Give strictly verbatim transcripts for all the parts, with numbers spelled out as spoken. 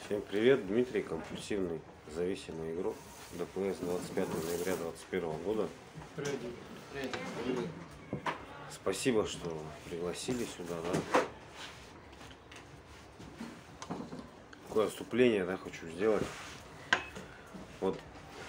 Всем привет, Дмитрий, компульсивный зависимый игрок, ДПС двадцать пятого ноября двадцать первого года. Привет. Привет. Спасибо, что пригласили сюда, да. Такое отступление, да, хочу сделать. Вот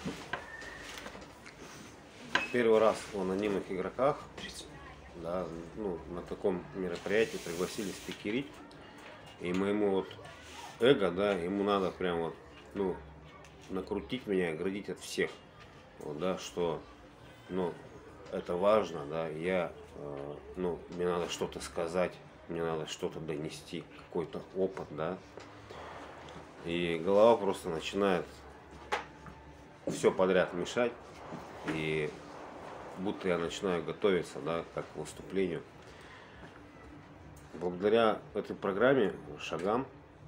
первый раз в анонимных игроках, да, ну, на таком мероприятии пригласили спикерить, и моему вот эго, да, ему надо прям вот, ну, накрутить меня, оградить от всех, вот, да, что, ну, это важно, да, я, э, ну, мне надо что-то сказать, мне надо что-то донести, какой-то опыт, да, и голова просто начинает все подряд мешать, и будто я начинаю готовиться, да, как к выступлению. Благодаря этой программе, шагам,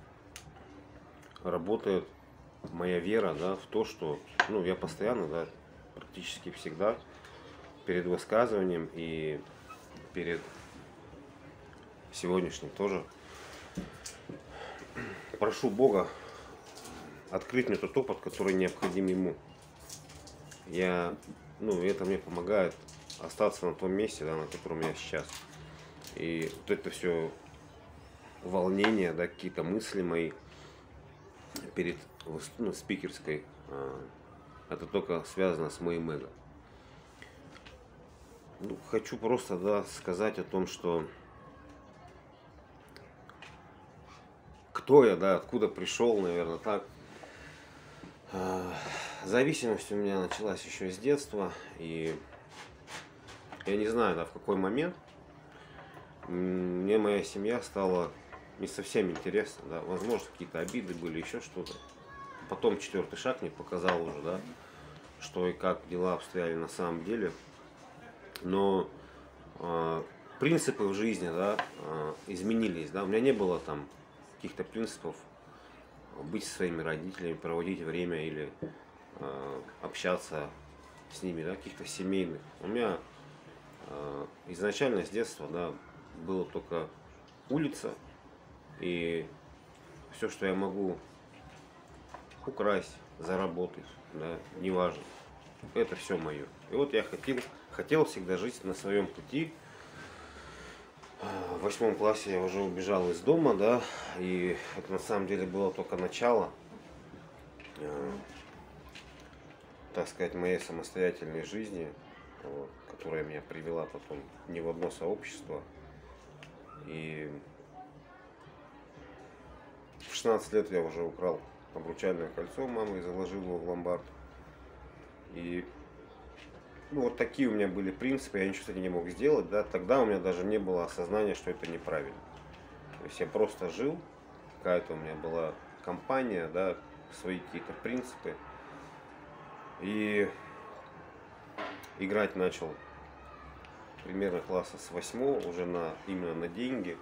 работает моя вера, да, в то, что, ну, я постоянно, да, практически всегда перед высказыванием и перед сегодняшним тоже прошу Бога открыть мне тот опыт, который необходим ему. Я, ну, это мне помогает остаться на том месте, да, на котором я сейчас. И вот это все волнение, да, какие-то мысли мои перед, ну, спикерской, это только связано с моим эго. Ну, хочу просто, да, сказать о том, что кто я, да, откуда пришел, наверное, так. Зависимость у меня началась еще с детства, и я не знаю, да, в какой момент мне моя семья стала не совсем интересна, да, возможно, какие-то обиды были, еще что-то. Потом четвертый шаг мне показал уже, да, что и как дела обстояли на самом деле. Но э, принципы в жизни, да, э, изменились, да, у меня не было там каких-то принципов быть со своими родителями, проводить время или э, общаться с ними, да, каких-то семейных. У меня э, изначально с детства, да, было только улица, и все, что я могу украсть, заработать, да, неважно, это все мое. И вот я хотел, хотел всегда жить на своем пути. В восьмом классе я уже убежал из дома, да, и это на самом деле было только начало, э, так сказать, моей самостоятельной жизни, вот, которая меня привела потом не в одно сообщество. И в шестнадцать лет я уже украл обручальное кольцо мамы и заложил его в ломбард. И ну, вот такие у меня были принципы, я ничего с этим не мог сделать, да, тогда у меня даже не было осознания, что это неправильно. То есть я просто жил, какая-то у меня была компания, да, свои какие-то принципы. И играть начал примерно класса с восьмого, уже на, именно на деньги.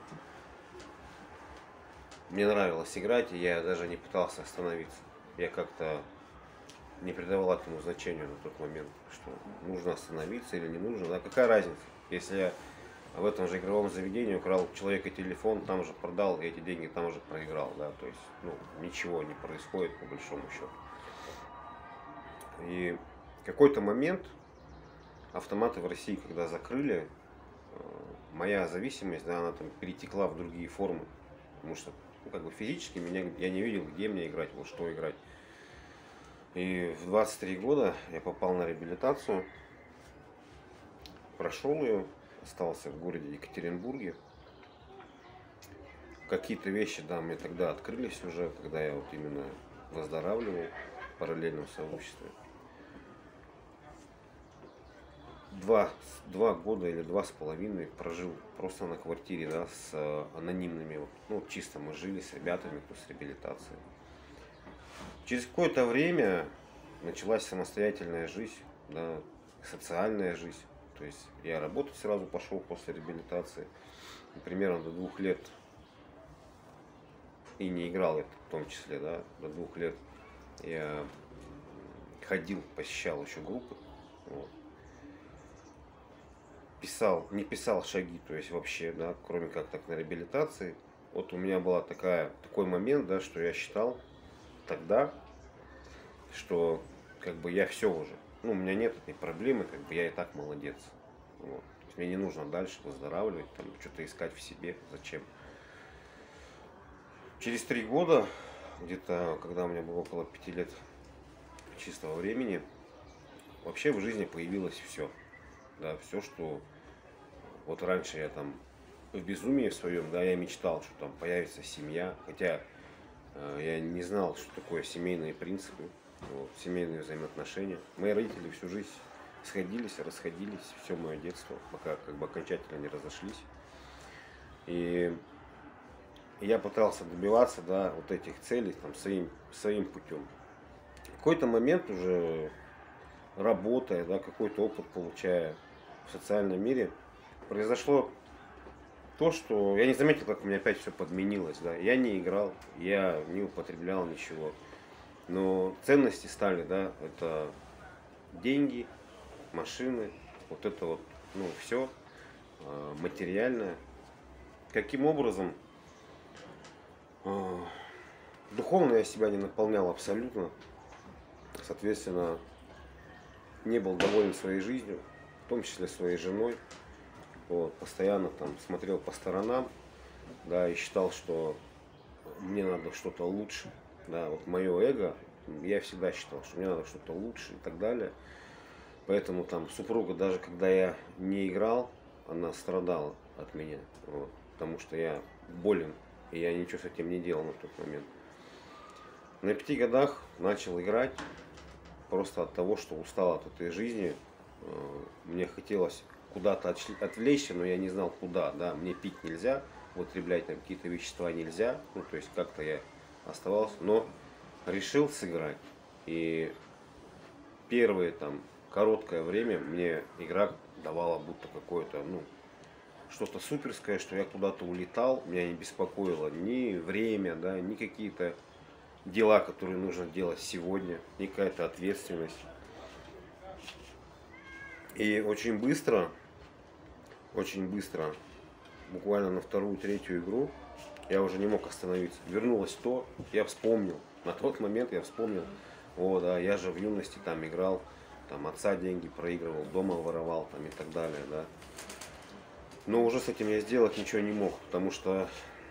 Мне нравилось играть, и я даже не пытался остановиться. Я как-то не придавал этому значению на тот момент, что нужно остановиться или не нужно. Да, какая разница, если я в этом же игровом заведении украл человека телефон, там же продал, и эти деньги там же проиграл, да, то есть, ну, ничего не происходит по большому счету. И в какой-то момент автоматы в России, когда закрыли, моя зависимость, да, она там перетекла в другие формы, потому что, ну, как бы физически меня, я не видел, где мне играть, вот что играть. И в двадцать три года я попал на реабилитацию, прошел ее, остался в городе Екатеринбурге. Какие-то вещи, да, мне тогда открылись уже, когда я вот именно выздоравливал в параллельном сообществе. Два, два года или два с половиной прожил просто на квартире, да, с анонимными, ну, чисто мы жили с ребятами после реабилитации. Через какое-то время началась самостоятельная жизнь, да, социальная жизнь. То есть я работать сразу пошел после реабилитации. И примерно до двух лет и не играл это в том числе, да, до двух лет я ходил, посещал еще группы. Вот. Писал, не писал шаги, то есть вообще, да, кроме как так на реабилитации. Вот у меня была такая, такой момент, да, что я считал, тогда, что как бы я все уже. Ну, у меня нет этой проблемы, как бы я и так молодец. Вот. Мне не нужно дальше выздоравливать, там, что-то искать в себе. Зачем? Через три года, где-то, когда у меня было около пяти лет чистого времени, вообще в жизни появилось все. Да, все, что вот раньше я там в безумии в своем, да, я мечтал, что там появится семья, хотя э, я не знал, что такое семейные принципы, вот, семейные взаимоотношения. Мои родители всю жизнь сходились, расходились, все мое детство, пока как бы окончательно не разошлись. И я пытался добиваться, да, вот этих целей там своим, своим путем. В какой-то момент уже работая, да, какой-то опыт получая в социальном мире, произошло то, что я не заметил, как у меня опять все подменилось. Да. Я не играл, я не употреблял ничего. Но ценности стали, да, это деньги, машины, вот это вот, ну, все э, материальное. Каким образом? Э, духовно я себя не наполнял абсолютно. Соответственно, не был доволен своей жизнью, в том числе своей женой. Вот, постоянно там смотрел по сторонам, да, и считал, что мне надо что-то лучше. Да, вот мое эго, я всегда считал, что мне надо что-то лучше и так далее. Поэтому там супруга, даже когда я не играл, она страдала от меня. Вот, потому что я болен, и я ничего с этим не делал на тот момент. На пяти годах начал играть просто от того, что устал от этой жизни. Мне хотелось куда-то отвлечься, но я не знал куда, да, мне пить нельзя, употреблять там какие-то вещества нельзя, ну, то есть как-то я оставался, но решил сыграть. И первое там короткое время мне игра давала будто какое-то, ну, что-то суперское, что я куда-то улетал, меня не беспокоило ни время, да, ни какие-то дела, которые нужно делать сегодня, ни какая-то ответственность. И очень быстро, очень быстро, буквально на вторую, третью игру, я уже не мог остановиться. Вернулось то, я вспомнил. На тот момент я вспомнил, о, да, я же в юности там играл, там отца деньги проигрывал, дома воровал там и так далее, да. Но уже с этим я сделать ничего не мог, потому что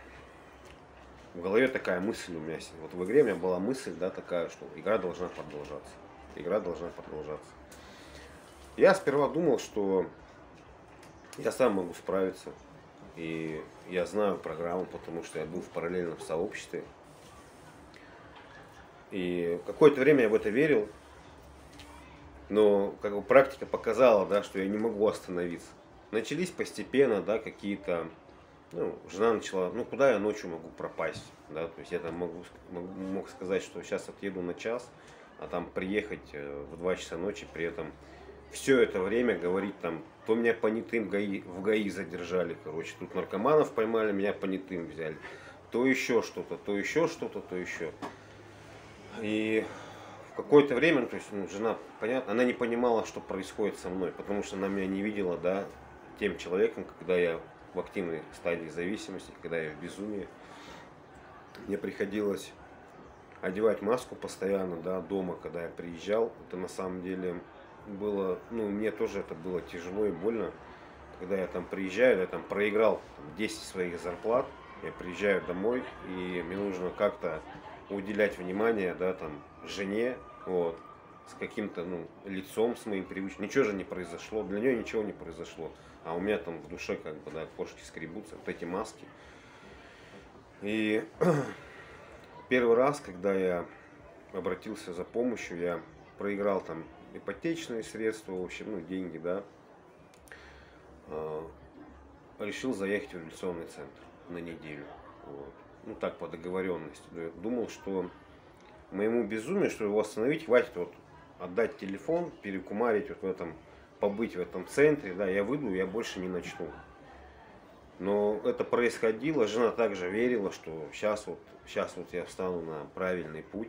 в голове такая мысль у меня, вот в игре у меня была мысль, да, такая, что игра должна продолжаться. Игра должна продолжаться. Я сперва думал, что я сам могу справиться. И я знаю программу, потому что я был в параллельном сообществе. И какое-то время я в это верил. Но как бы практика показала, да, что я не могу остановиться. Начались постепенно, да, какие-то... Ну, жена начала, ну, куда я ночью могу пропасть, да, то есть я там могу, мог сказать, что сейчас отъеду на час, а там приехать в два часа ночи, при этом все это время говорить там, то меня понятым в ГАИ, в ГАИ задержали, короче, тут наркоманов поймали, меня понятым взяли, то еще что-то, то еще что-то, то еще. И в какое-то время, ну, то есть, ну, жена, понятно, она не понимала, что происходит со мной, потому что она меня не видела, да, тем человеком, когда я в активной стадии зависимости, когда я в безумии. Мне приходилось одевать маску постоянно, да, дома, когда я приезжал. Это на самом деле было, ну, мне тоже это было тяжело и больно. Когда я там приезжаю, я там проиграл десять своих зарплат, я приезжаю домой, и мне нужно как-то уделять внимание, да, там, жене, вот, с каким-то, ну, лицом, с моим привычным. Ничего же не произошло, для нее ничего не произошло. А у меня там в душе, как бы, да, кошки скребутся, вот эти маски. И первый раз, когда я обратился за помощью, я проиграл там ипотечные средства, в общем, ну, деньги, да. Решил заехать в революционный центр на неделю. Вот. Ну, так, по договоренности. Думал, что моему безумию, что его остановить, хватит вот отдать телефон, перекумарить вот в этом, побыть в этом центре, да, я выйду, я больше не начну. Но это происходило, жена также верила, что сейчас вот, сейчас вот я встану на правильный путь.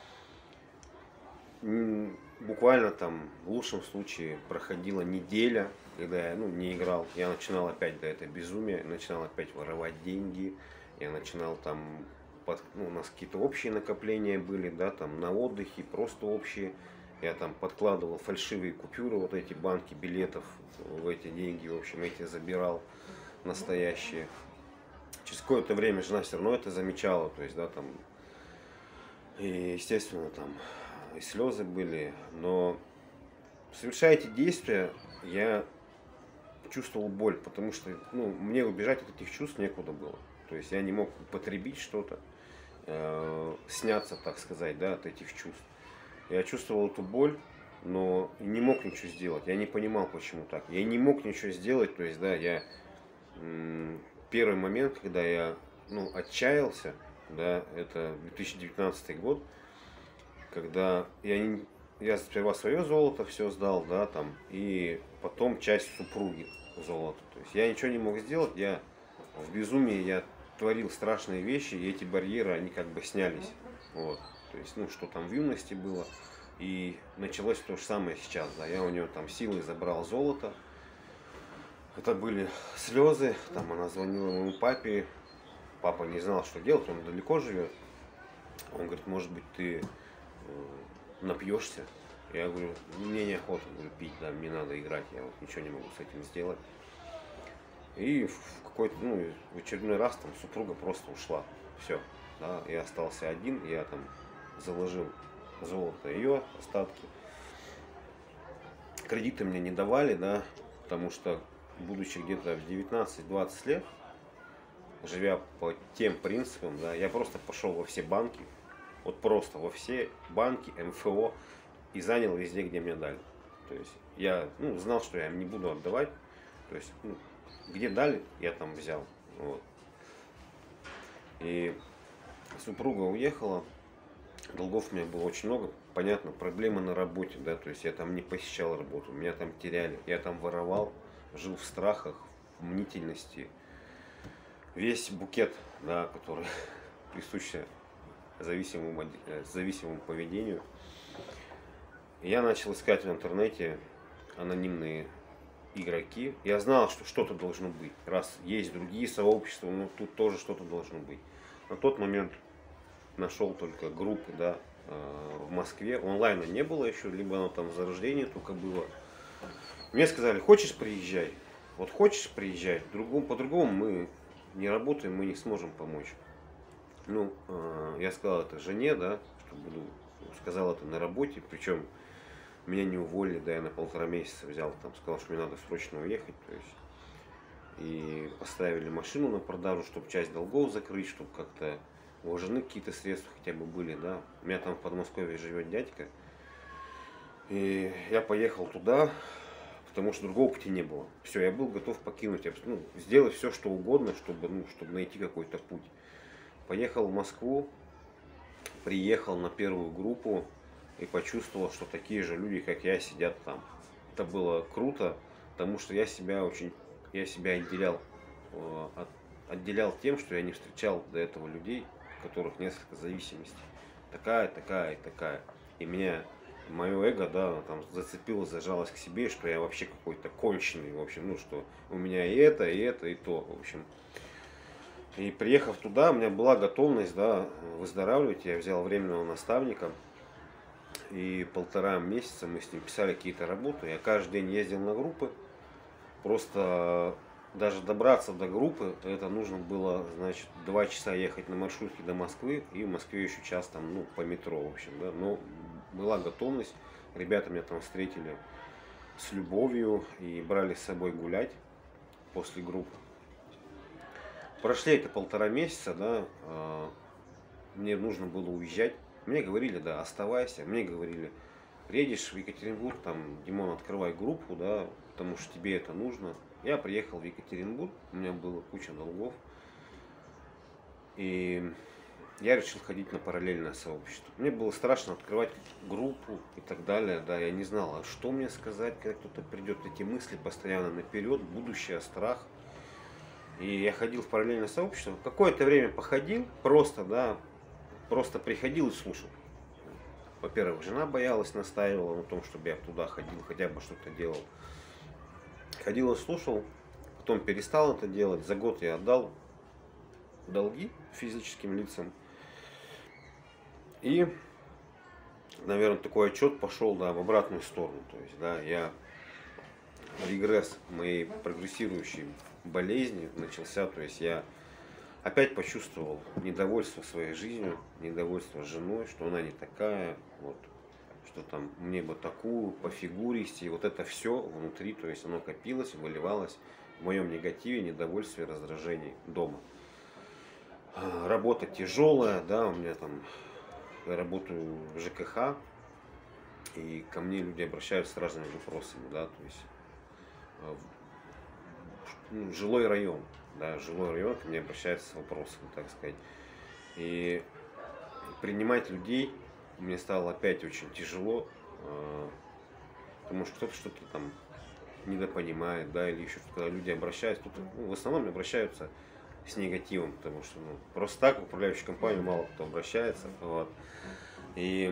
Буквально там, в лучшем случае, проходила неделя, когда я, ну, не играл. Я начинал опять, да, это безумие, начинал опять воровать деньги, я начинал там под, ну, у нас какие-то общие накопления были, да, там на отдыхе, просто общие. Я там подкладывал фальшивые купюры, вот эти банки билетов в эти деньги, в общем, эти забирал настоящие. Через какое-то время жена все равно это замечала, то есть, да, там, и, естественно, там и слезы были, но совершая эти действия, я чувствовал боль, потому что, ну, мне убежать от этих чувств некуда было. То есть я не мог употребить что-то, э, сняться, так сказать, да, от этих чувств. Я чувствовал эту боль, но не мог ничего сделать. Я не понимал, почему так. Я не мог ничего сделать, то есть, да, я м, первый момент, когда я, ну, отчаялся, да, это две тысячи девятнадцатый год, когда я не, я сперва свое золото все сдал, да, там, и потом часть супруги золота. То есть я ничего не мог сделать, я в безумии я творил страшные вещи, и эти барьеры, они как бы снялись. Вот. То есть, ну, что там в юности было. И началось то же самое сейчас, да. Я у нее там силой забрал золото. Это были слезы. Там она звонила моему папе. Папа не знал, что делать, он далеко живет. Он говорит, может быть, ты напьешься? Я говорю, мне неохота, говорю, пить, да, мне надо играть, я вот ничего не могу с этим сделать. И в какой-то, ну, в очередной раз там супруга просто ушла. Все, да, я остался один, я там заложил золото ее остатки. Кредиты мне не давали, да, потому что, будучи где-то в девятнадцать-двадцать лет, живя по тем принципам, да, я просто пошел во все банки, вот просто во все банки, эм эф о, и занял везде, где мне дали. То есть я, ну, знал, что я им не буду отдавать, то есть, ну, где дали, я там взял. Вот. И супруга уехала, долгов у меня было очень много, понятно, проблемы на работе, да, то есть я там не посещал работу, меня там теряли, я там воровал, жил в страхах, в мнительности, весь букет, да, который присущ зависимому, зависимому поведению. И я начал искать в интернете анонимные игроки. Я знал, что что-то должно быть. Раз есть другие сообщества, но тут тоже что-то должно быть. На тот момент нашел только группы, да, в Москве. Онлайна не было еще, либо оно там в зарождении только было. Мне сказали, хочешь, приезжай. Вот хочешь, приезжай. По-другому мы не работаем, мы не сможем помочь. Ну, я сказал это жене, да, что буду, сказал это на работе, причем меня не уволили, да, я на полтора месяца взял, там сказал, что мне надо срочно уехать, то есть, и поставили машину на продажу, чтобы часть долгов закрыть, чтобы как-то у жены какие-то средства хотя бы были, да. У меня там в Подмосковье живет дядька, и я поехал туда, потому что другого пути не было. Все, я был готов покинуть, ну, сделать все, что угодно, чтобы, ну, чтобы найти какой-то путь. Поехал в Москву, приехал на первую группу и почувствовал, что такие же люди, как я, сидят там. Это было круто, потому что я себя очень, я себя отделял, от, отделял тем, что я не встречал до этого людей, у которых несколько зависимостей. Такая, такая и такая. И меня, мое эго, да, там зацепилось, зажалось к себе, что я вообще какой-то конченый, в общем, ну, что у меня и это, и это, и то, в общем. И приехав туда, у меня была готовность, да, выздоравливать. Я взял временного наставника. И полтора месяца мы с ним писали какие-то работы. Я каждый день ездил на группы. Просто даже добраться до группы, это нужно было, значит, два часа ехать на маршрутке до Москвы. И в Москве еще час там, ну, по метро, в общем, да. Но была готовность. Ребята меня там встретили с любовью и брали с собой гулять после группы. Прошли это полтора месяца, да, мне нужно было уезжать. Мне говорили, да, оставайся. Мне говорили, приедешь в Екатеринбург, там, Димон, открывай группу, да, потому что тебе это нужно. Я приехал в Екатеринбург, у меня была куча долгов. И я решил ходить на параллельное сообщество. Мне было страшно открывать группу и так далее, да, я не знал, а что мне сказать, когда кто-то придет. Эти мысли постоянно наперед, будущее, страх. И я ходил в параллельное сообщество. Какое-то время походил, просто, да, просто приходил и слушал. Во-первых, жена боялась, настаивала на том, чтобы я туда ходил, хотя бы что-то делал. Ходил и слушал, потом перестал это делать. За год я отдал долги физическим лицам. И, наверное, такой отчет пошел, да, в обратную сторону. То есть, да, я регресс моей прогрессирующей болезни начался. То есть я опять почувствовал недовольство своей жизнью, недовольство женой, что она не такая, вот, что там мне бы такую по фигуристи, и вот это все внутри, то есть оно копилось, выливалось в моем негативе, недовольстве, раздражении дома. Работа тяжелая, да, у меня там, я работаю в ЖКХ, и ко мне люди обращаются с разными вопросами, да, то есть ну, жилой район, да, жилой район ко мне обращается с вопросами, так сказать. И принимать людей мне стало опять очень тяжело, потому что кто-то что-то там недопонимает, да, или еще что-то, когда люди обращаются, тут, ну, в основном обращаются с негативом, потому что ну, просто так в управляющую компанию мало кто обращается, вот. И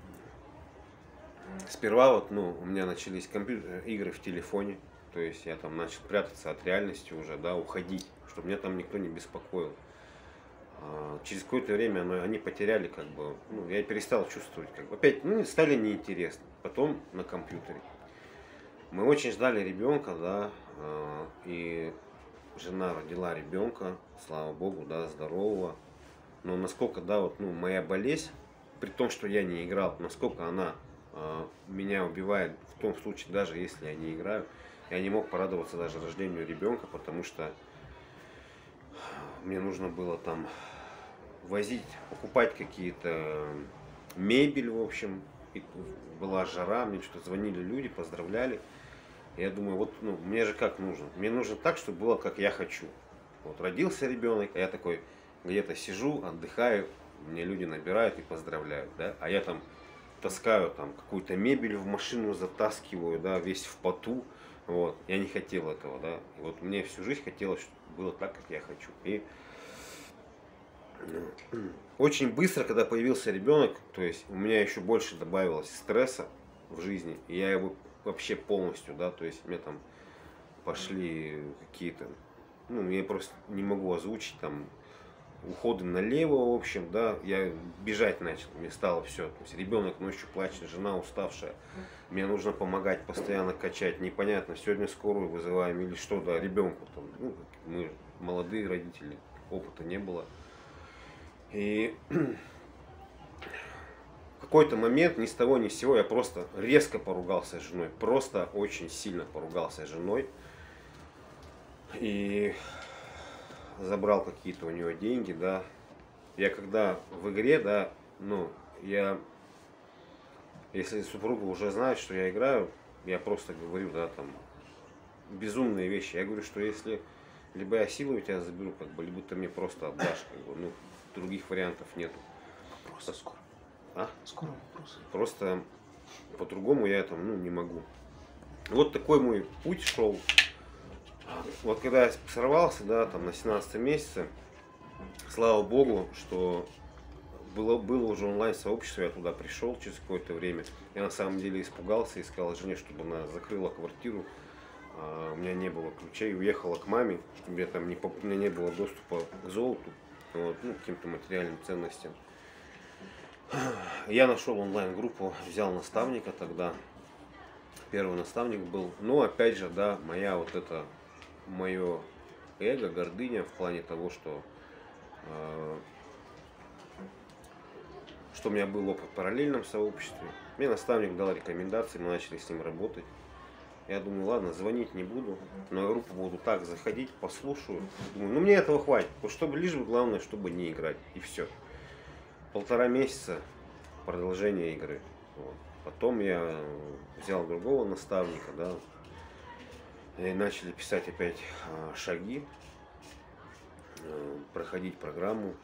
сперва вот, ну, у меня начались компьютер, игры в телефоне, то есть я там начал прятаться от реальности уже, да, уходить, чтобы меня там никто не беспокоил. А, через какое-то время ну, они потеряли, как бы, ну, я перестал чувствовать, как бы, опять, ну, стали неинтересны. Потом на компьютере. Мы очень ждали ребенка, да, а, и жена родила ребенка, слава богу, да, здорового. Но насколько, да, вот, ну, моя болезнь, при том, что я не играл, насколько она а, меня убивает в том случае, даже если я не играю, я не мог порадоваться даже рождению ребенка, потому что мне нужно было там возить, покупать какие-то мебель, в общем, и была жара, мне что-то звонили люди, поздравляли. Я думаю, вот, ну, мне же как нужно? Мне нужно так, чтобы было, как я хочу. Вот родился ребенок, а я такой где-то сижу, отдыхаю, мне люди набирают и поздравляют, да, а я там таскаю там какую-то мебель в машину, затаскиваю, да, весь в поту, вот, я не хотел этого, да, и вот мне всю жизнь хотелось, чтобы было так, как я хочу. И очень быстро, когда появился ребенок, то есть у меня еще больше добавилось стресса в жизни, и я его вообще полностью, да, то есть мне там пошли какие-то, ну, я просто не могу озвучить, там, уходы налево, в общем, да, я бежать начал, мне стало все, то есть ребенок ночью плачет, жена уставшая, мне нужно помогать, постоянно качать, непонятно, сегодня скорую вызываем или что, да, ребенку, там, ну, мы молодые родители, опыта не было. И в какой-то момент ни с того ни с сего я просто резко поругался с женой, просто очень сильно поругался с женой. И забрал какие-то у нее деньги, да. Я когда в игре, да, ну, я, если супруга уже знает, что я играю, я просто говорю, да, там, безумные вещи. Я говорю, что если либо я силой тебя заберу, как бы, либо ты мне просто отдашь, как бы, ну, других вариантов нету. Просто скоро. А? Скоро вопрос. Просто по-другому я там, ну, не могу. Вот такой мой путь шел. Вот когда я сорвался, да, там на семнадцатом месяце, слава богу, что было, было уже онлайн-сообщество, я туда пришел через какое-то время. Я на самом деле испугался и сказал жене, чтобы она закрыла квартиру. А, у меня не было ключей, уехала к маме, у меня там не, у меня не было доступа к золоту, вот, ну, к каким-то материальным ценностям. Я нашел онлайн-группу, взял наставника тогда. Первый наставник был. Но опять же, да, моя вот это, мое эго, гордыня в плане того, что, э, что у меня был опыт в параллельном сообществе. Мне наставник дал рекомендации, мы начали с ним работать. Я думаю, ладно, звонить не буду, на группу буду так заходить, послушаю. Думаю, ну мне этого хватит, вот чтобы лишь бы главное, чтобы не играть, и все. Полтора месяца продолжение игры. Вот. Потом я взял другого наставника, да, и начали писать опять а, шаги, а, проходить программу.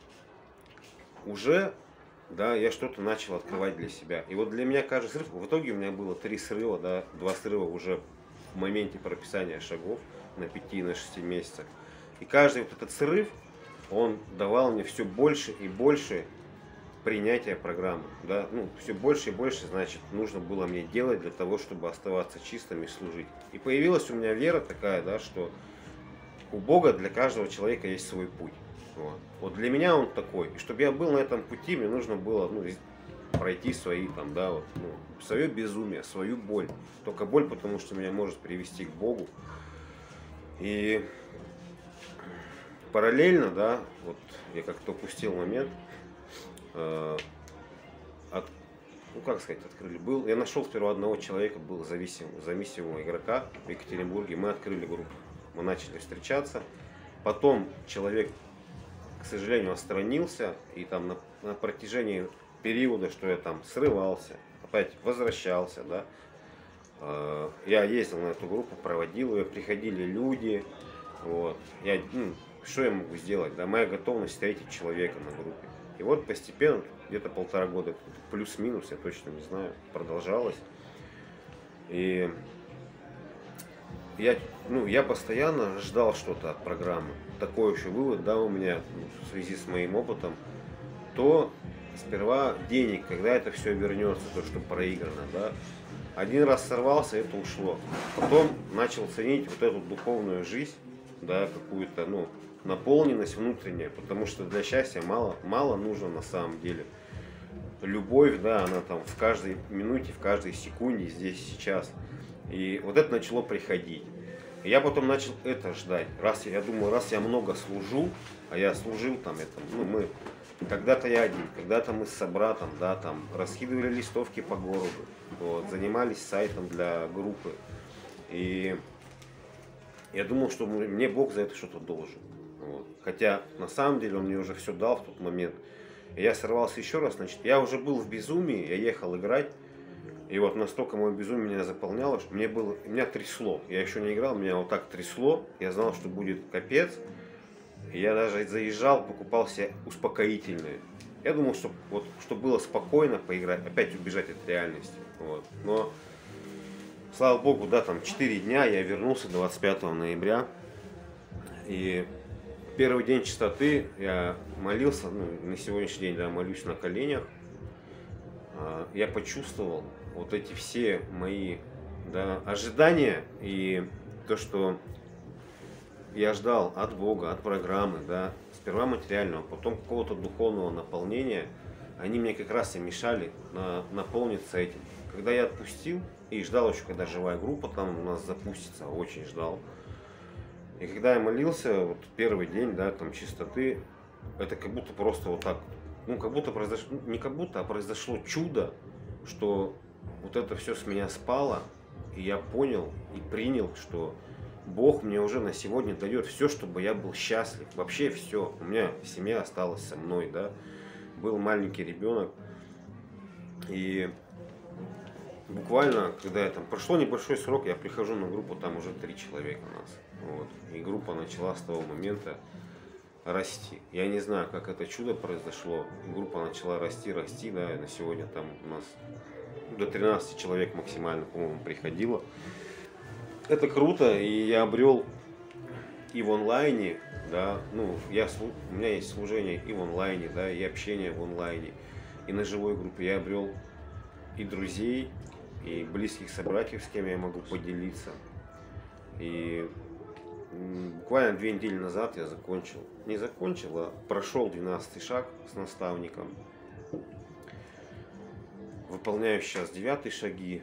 Уже, да, я что-то начал открывать для себя. И вот для меня каждый срыв, в итоге у меня было три срыва, да, два срыва уже в моменте прописания шагов на пяти, на шести месяцах. И каждый вот этот срыв, он давал мне все больше и больше принятия программы, да, ну, все больше и больше, значит, нужно было мне делать для того, чтобы оставаться чистым и служить. И появилась у меня вера такая, да, что у Бога для каждого человека есть свой путь. Вот. Вот для меня он такой. И чтобы я был на этом пути, мне нужно было, ну, пройти свои там, да, вот, ну, свое безумие, свою боль. Только боль, потому что меня может привести к Богу. И параллельно, да, вот я как-то упустил момент, э, от, ну как сказать, открыли. Был, я нашел сперва одного человека, был зависим, зависимого игрока в Екатеринбурге. Мы открыли группу, мы начали встречаться. Потом человек, к сожалению, отстранился, и там на, на протяжении периода, что я там срывался, опять возвращался, да, э, я ездил на эту группу, проводил ее, приходили люди, вот, я, ну, что я могу сделать, да, моя готовность встретить человека на группе. И вот постепенно, где-то полтора года, плюс-минус, я точно не знаю, продолжалось. И я, ну, я постоянно ждал что-то от программы. Такой еще вывод, да, у меня, ну, в связи с моим опытом, то сперва денег, когда это все вернется, то, что проиграно, да. Один раз сорвался, это ушло. Потом начал ценить вот эту духовную жизнь, да, какую-то, ну, наполненность внутренняя, потому что для счастья мало, мало нужно на самом деле. Любовь, да, она там в каждой минуте, в каждой секунде, здесь, сейчас. И вот это начало приходить. И я потом начал это ждать. Раз я думаю, раз я много служу, а я служил там, это, ну, мы, когда-то я один, когда-то мы с собратом, да, там, раскидывали листовки по городу, вот, занимались сайтом для группы. И я думал, что мне Бог за это что-то должен. Вот. Хотя на самом деле он мне уже все дал в тот момент. И я сорвался еще раз, значит, я уже был в безумии, я ехал играть. И вот настолько мое безумие меня заполняло, что мне было, меня трясло. Я еще не играл, меня вот так трясло. Я знал, что будет капец. И я даже заезжал, покупал себе успокоительные. Я думал, что вот, чтобы было спокойно поиграть, опять убежать от реальности. Вот. Но, слава богу, да, там четыре дня я вернулся двадцать пятого ноября. И первый день чистоты я молился, ну, на сегодняшний день, да, молюсь на коленях. Я почувствовал вот эти все мои, да, ожидания и то, что я ждал от Бога, от программы, да, сперва материального, потом какого-то духовного наполнения, они мне как раз и мешали на, наполниться этим. Когда я отпустил и ждал еще, когда живая группа там у нас запустится, очень ждал. И когда я молился, вот первый день, да, там чистоты, это как будто просто вот так, ну как будто произошло, не как будто, а произошло чудо, что вот это все с меня спало, и я понял и принял, что Бог мне уже на сегодня дает все, чтобы я был счастлив. Вообще все. У меня семья осталась со мной, да. Был маленький ребенок. И буквально, когда я там прошло небольшой срок, я прихожу на группу, там уже три человека у нас. Вот. И группа начала с того момента расти. Я не знаю, как это чудо произошло. Группа начала расти, расти, да, и на сегодня там у нас до тринадцати человек максимально, по-моему, приходило. Это круто, и я обрел и в онлайне, да, ну, я, у меня есть служение и в онлайне, да, и общение в онлайне, и на живой группе. Я обрел и друзей, и близких собратьев, с кем я могу поделиться. И буквально две недели назад я закончил, не закончил, а прошел двенадцатый шаг с наставником. Выполняю сейчас девятые шаги.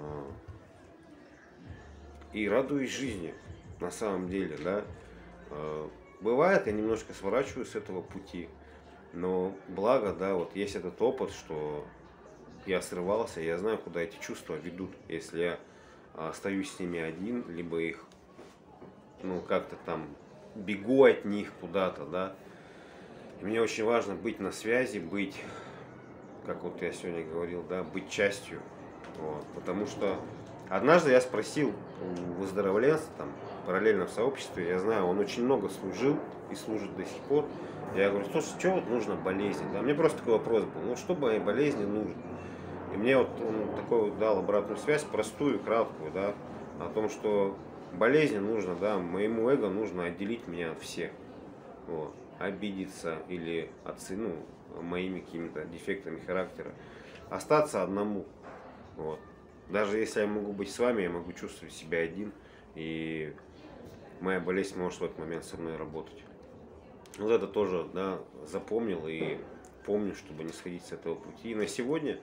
И радуюсь жизни, на самом деле, да. Бывает, я немножко сворачиваю с этого пути, но благо, да, вот есть этот опыт, что я срывался, я знаю, куда эти чувства ведут, если я остаюсь с ними один, либо их, ну, как-то там бегу от них куда-то, да. И мне очень важно быть на связи, быть, как вот я сегодня говорил, да, быть частью, вот, потому что однажды я спросил у выздоровленца, там, параллельно в сообществе, я знаю, он очень много служил и служит до сих пор. Я говорю, слушай, что вот нужно болезни? Да, мне просто такой вопрос был, ну что моей болезни нужно? И мне вот он такой вот дал обратную связь, простую, краткую, да, о том, что болезни нужно, да, моему эго нужно отделить меня от всех. Вот, обидеться или оценить, ну, моими какими-то дефектами характера. Остаться одному. Вот. Даже если я могу быть с вами, я могу чувствовать себя один, и моя болезнь может в этот момент со мной работать. Вот это тоже, да, запомнил и помню, чтобы не сходить с этого пути. И на сегодня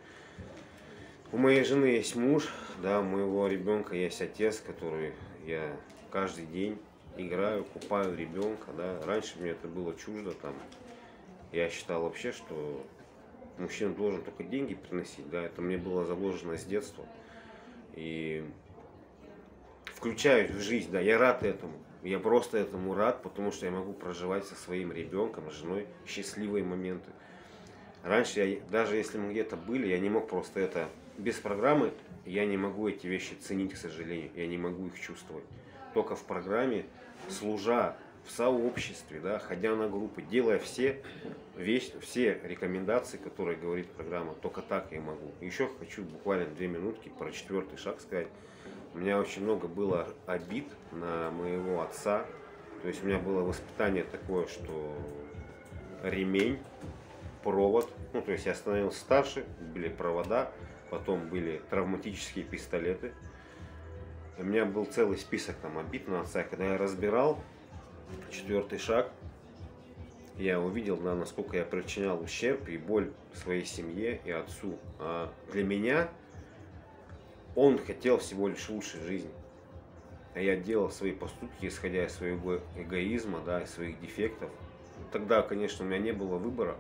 у моей жены есть муж, да, у моего ребенка есть отец, который я каждый день играю, купаю ребенка, да. Раньше мне это было чуждо, там, я считал вообще, что мужчина должен только деньги приносить, да, это мне было заложено с детства. И включаюсь в жизнь, да, я рад этому. Я просто этому рад, потому что я могу проживать со своим ребенком, с женой счастливые моменты. Раньше, я, даже если мы где-то были, я не мог просто это... Без программы я не могу эти вещи ценить, к сожалению. Я не могу их чувствовать. Только в программе, служа в сообществе, да, ходя на группы, делая все, весь, все рекомендации, которые говорит программа, только так я могу. Еще хочу буквально две минутки про четвертый шаг сказать. У меня очень много было обид на моего отца. То есть у меня было воспитание такое, что ремень, провод. Ну, то есть я становился старше, были провода, потом были травматические пистолеты. У меня был целый список там обид на отца. Когда я разбирал четвертый шаг, я увидел, да, насколько я причинял ущерб и боль своей семье и отцу. А для меня он хотел всего лишь лучшей жизни. А я делал свои поступки, исходя из своего эгоизма, да, из своих дефектов. Тогда, конечно, у меня не было выбора.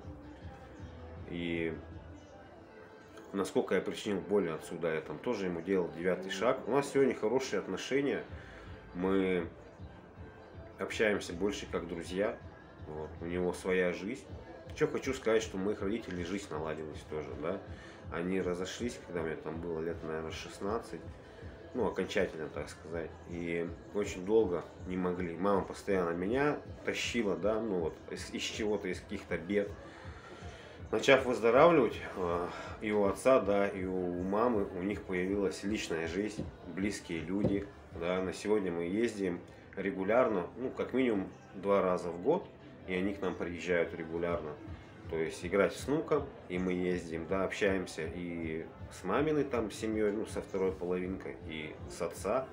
И насколько я причинил боль отцу, да, я там тоже ему делал девятый шаг. У нас сегодня хорошие отношения. Мы общаемся больше как друзья. Вот. У него своя жизнь. Что хочу сказать, что у моих родителей жизнь наладилась тоже, да. Они разошлись, когда мне там было лет, наверное, шестнадцать. Ну, окончательно, так сказать. И очень долго не могли. Мама постоянно меня тащила, да, ну вот, из, из чего-то, из каких-то бед. Начав выздоравливать, и у отца, да, и у мамы, у них появилась личная жизнь, близкие люди, да. На сегодня мы ездим регулярно, ну, как минимум два раза в год, и они к нам приезжают регулярно. То есть играть в снукер, и мы ездим, да, общаемся и с маминой там семьей, ну, со второй половинкой, и с отца.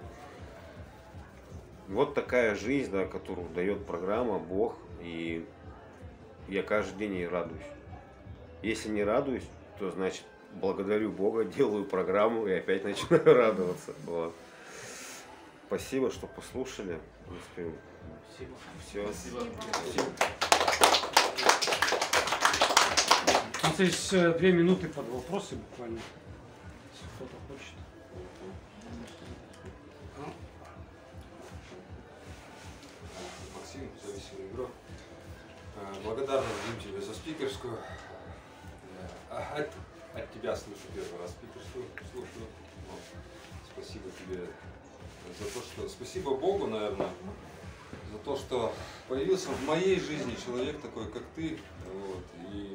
Вот такая жизнь, да, которую дает программа, Бог, и я каждый день ей радуюсь. Если не радуюсь, то значит благодарю Бога, делаю программу и опять начинаю радоваться. Вот. Спасибо, что послушали. Спасибо. Все. Спасибо. Спасибо. У нас есть э, две минуты под вопросы буквально, если кто-то хочет. Максим, зависимый игрок. Благодарен тебе за спикерскую. От, от тебя слышу первый раз спикерскую, слушаю. Спасибо тебе за то, что... Спасибо Богу, наверное, за то, что появился в моей жизни человек такой, как ты. Вот, и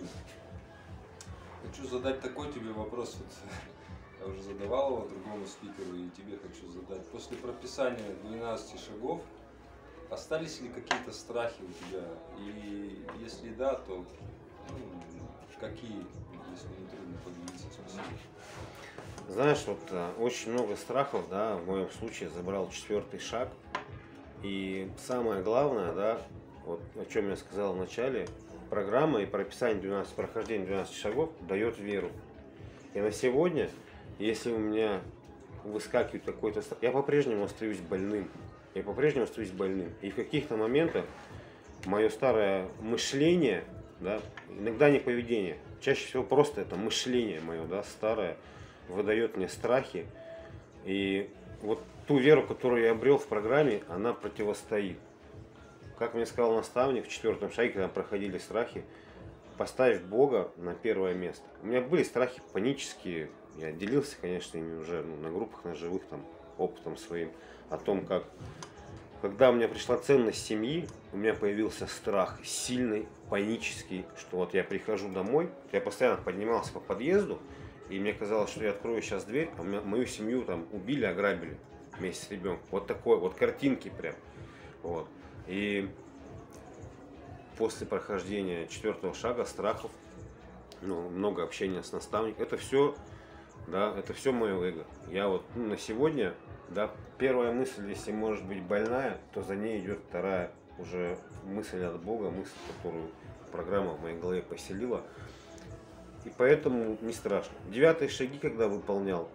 хочу задать такой тебе вопрос. Вот, я уже задавал его другому спикеру, и тебе хочу задать. После прописания двенадцати шагов остались ли какие-то страхи у тебя? И если да, то ну, какие, если не трудно поделиться? Спасибо. Знаешь, вот очень много страхов, да, в моем случае забрал четвертый шаг. И самое главное, да, вот о чем я сказал в начале, программа и прописание двенадцати, прохождение двенадцати шагов дает веру. И на сегодня, если у меня выскакивает какой-то страх, я по-прежнему остаюсь больным. Я по-прежнему остаюсь больным. И в каких-то моментах мое старое мышление, да, иногда не поведение, чаще всего просто это мышление мое, да, старое, выдает мне страхи. И вот ту веру, которую я обрел в программе, она противостоит. Как мне сказал наставник в четвертом шаге, когда проходили страхи, поставь Бога на первое место. У меня были страхи панические, я делился, конечно, ими уже ну, на группах, на живых, там, опытом своим, о том, как, когда у меня пришла ценность семьи, у меня появился страх сильный, панический, что вот я прихожу домой, я постоянно поднимался по подъезду, и мне казалось, что я открою сейчас дверь, а мою семью там убили, ограбили вместе с ребенком. Вот такой, вот картинки прям. Вот. И после прохождения четвертого шага, страхов, ну, много общения с наставником, это все, да, это все мое эго. Я вот ну, на сегодня, да, первая мысль, если может быть больная, то за ней идет вторая уже мысль от Бога, мысль, которую программа в моей голове поселила. И поэтому не страшно. Девятые шаги, когда выполнял,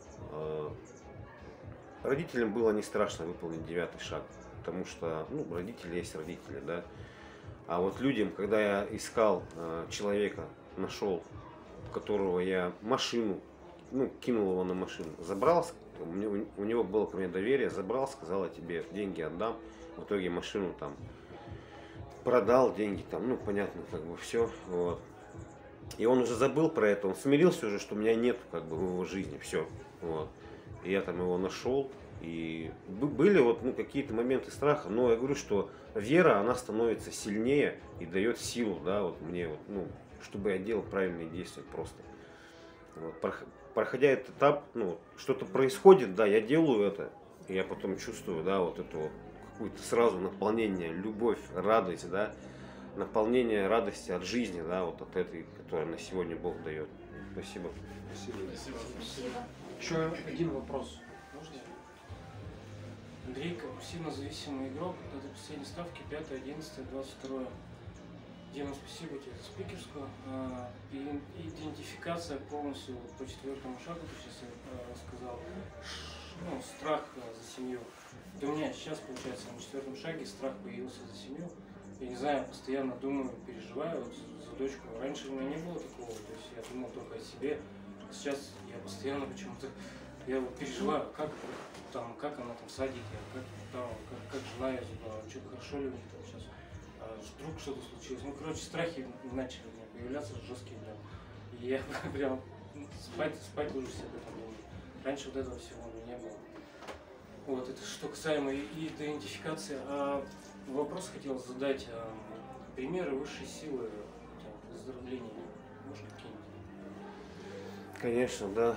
родителям было не страшно выполнить девятый шаг, потому что, ну, родители есть родители, да. А вот людям, когда я искал человека, нашел, у которого я машину, ну, кинул его на машину, забрал, у него, у него было ко мне доверие, забрал, сказал, я тебе деньги отдам. В итоге машину там продал, деньги там, ну, понятно, как бы все. Вот. И он уже забыл про это, он смирился уже, что у меня нет как бы в его жизни, все. Вот. И я там его нашел. И были вот, ну, какие-то моменты страха, но я говорю, что вера, она становится сильнее и дает силу, да, вот мне, вот, ну, чтобы я делал правильные действия просто. Вот. Проходя этот этап, ну, что-то происходит, да, я делаю это, и я потом чувствую, да, вот это вот какое-то сразу наполнение, любовь, радость, да, наполнение радости от жизни, да, вот от этой, которую на сегодня Бог дает. Спасибо. Спасибо. Спасибо. Спасибо. Еще один вопрос. Можно? Андрей, компульсивно зависимый игрок, дата последней ставки пятое, одиннадцатое, двадцать второе. Дима, спасибо тебе за спикерскую. А, и идентификация полностью по четвертому шагу, ты сейчас рассказал. Ну, страх за семью. И у меня сейчас, получается, на четвертом шаге страх появился за семью. Я не знаю, постоянно думаю, переживаю вот за дочку. Раньше у меня не было такого, то есть я думал только о себе. Сейчас я постоянно почему-то, я вот переживаю, как, там, как она там в садике, как, там, как, как жена ее забрала, что хорошо ли у них там сейчас. Вдруг что-то случилось. Ну, короче, страхи начали у меня появляться жесткие, да. И я прям спать, спать лучше себе об этом думаю. Раньше вот этого всего у меня не было. Вот, это что касаемо идентификации. А вопрос хотел задать. А, примеры высшей силы выздоровления. Может, какие-нибудь? Конечно, да.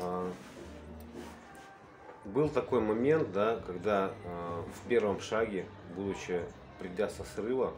Был такой момент, да, когда в первом шаге, будучи придя со срыва,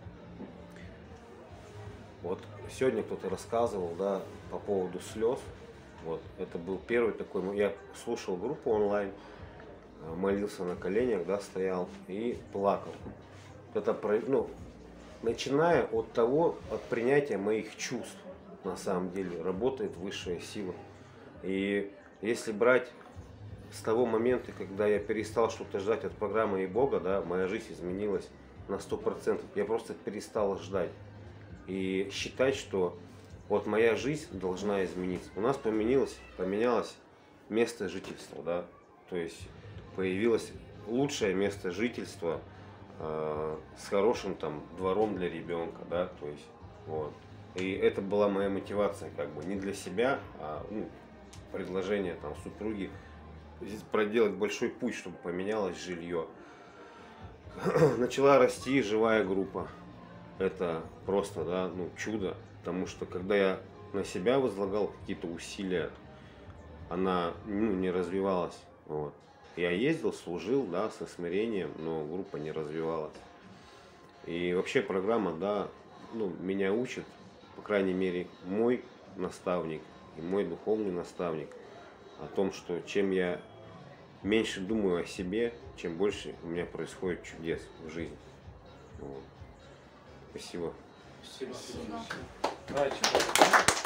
вот сегодня кто-то рассказывал, да, по поводу слез. Вот это был первый такой, я слушал группу онлайн, молился на коленях, да, стоял и плакал. Это, ну, начиная от того, от принятия моих чувств, на самом деле, работает высшая сила. И если брать с того момента, когда я перестал что-то ждать от программы и Бога, да, моя жизнь изменилась на сто процентов. Я просто перестал ждать и считать, что вот моя жизнь должна измениться. У нас поменялось, поменялось место жительства, да, то есть появилось лучшее место жительства э, с хорошим там двором для ребенка, да, то есть вот. И это была моя мотивация, как бы не для себя, а, ну, предложение там супруги здесь проделать большой путь, чтобы поменялось жилье. Начала расти живая группа. Это просто, да, ну, чудо, потому что когда я на себя возлагал какие-то усилия, она, ну, не развивалась. Вот. Я ездил, служил, да, со смирением, но группа не развивалась. И вообще программа, да, ну, меня учит, по крайней мере, мой наставник и мой духовный наставник, о том, что чем я меньше думаю о себе, чем больше у меня происходит чудес в жизни. Вот. Спасибо. Спасибо. Спасибо. Давайте.